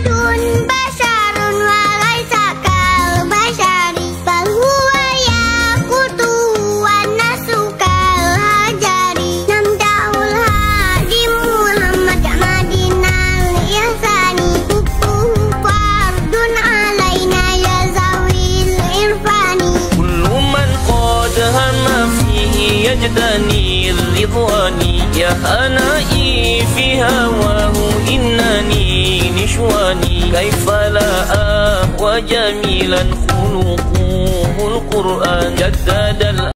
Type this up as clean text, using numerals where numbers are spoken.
يجدني الرضواني يا هنائي في هواه إنني نشواني كيف لا أهوى جميلا خلقه القرآن جدد